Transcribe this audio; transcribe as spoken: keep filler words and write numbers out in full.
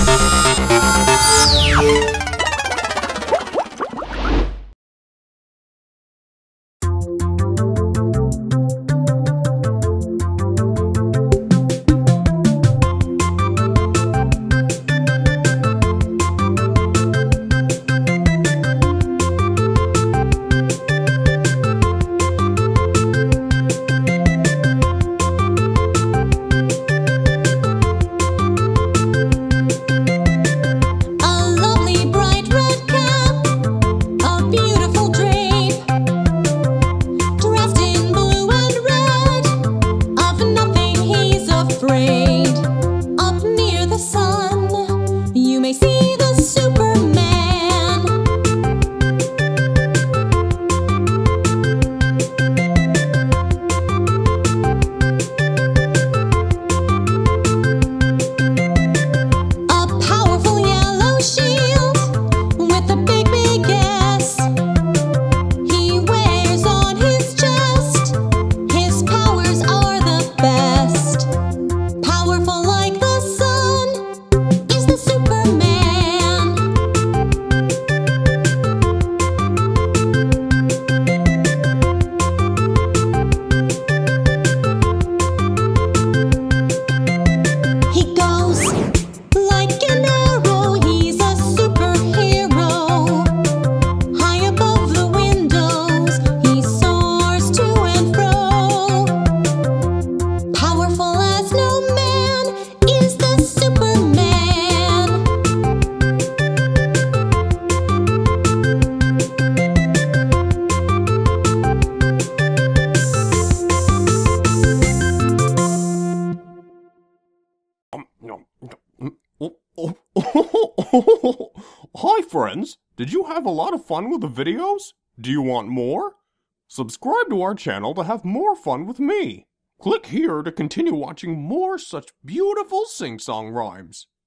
Hi friends, did you have a lot of fun with the videos? Do you want more? Subscribe to our channel to have more fun with me. Click here to continue watching more such beautiful sing-song rhymes.